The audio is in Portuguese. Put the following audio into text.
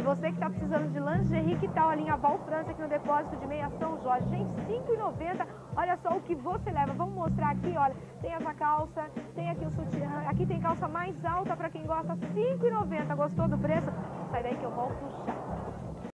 você que está precisando de lingerie, que tal a linha Val França aqui no depósito de meia São Jorge? Gente, R$ 5,90. Olha só o que você leva. Vamos mostrar aqui, olha. Tem essa calça, tem aqui o sutiã. Aqui tem calça mais alta para quem gosta, R$ 5,90. Gostou do preço? Sai daí que eu volto já.